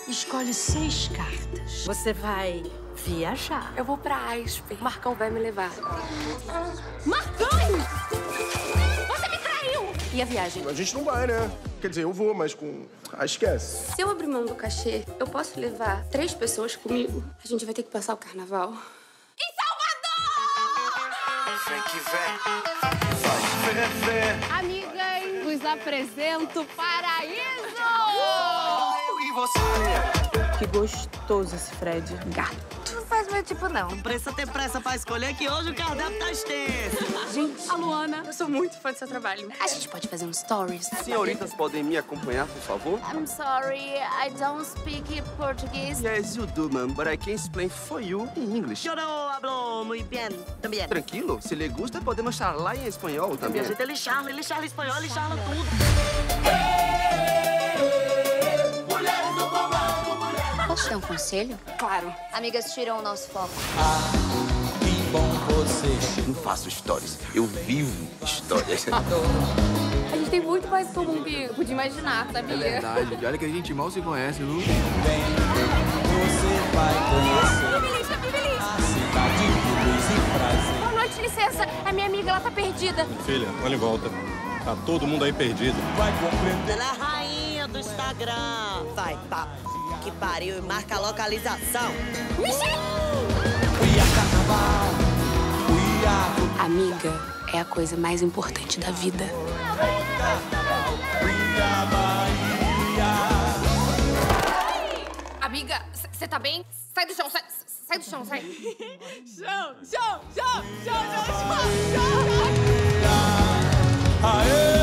Escolhe 6 cartas. Você vai viajar. Eu vou pra Aspen. Marcão vai me levar. Marcão! Você me traiu! E a viagem? A gente não vai, né? Quer dizer, eu vou, mas com... Ah, esquece. Se eu abrir mão do cachê, eu posso levar 3 pessoas comigo? A gente vai ter que passar o carnaval. Em Salvador! Vem que vem, faz ferver. Amigas, vos apresento Paraíso! E você? Que gostoso esse Fred. Gato. Não faz meu tipo, não. Não precisa ter pressa pra escolher que hoje o cardápio tá extenso. Gente, A Luana. eu sou muito fã do seu trabalho. A gente pode fazer um stories? Senhoritas podem me acompanhar, por favor? I'm sorry, I don't speak Portuguese. Yes, you do, ma'am, but I can explain for you in English. Yo no hablo muy bien también. Tranquilo, se lhe gusta, podemos charlar em espanhol também. A gente ele charla espanhol, ele charla tudo. Posso te dar um conselho? Claro. Amigas tiram o nosso foco. Que bom você. Não faço histórias, eu vivo histórias. A gente tem muito mais em comum que eu podia imaginar, sabia? É verdade, olha que a gente mal se conhece, viu? Vem, você vai conhecer a cidade de luz e prazer. Boa noite, licença. A minha amiga, ela tá perdida. Filha, olha em volta. Tá todo mundo aí perdido. Vai compreender. Ela é a rainha do Instagram. Vai, pá. Que pariu e marca a localização. We are Carnaval. We are... Amiga é a coisa mais importante da vida. We are Bahia. Amiga, você tá bem? Sai do chão, sai do chão, sai. Chão. Aê!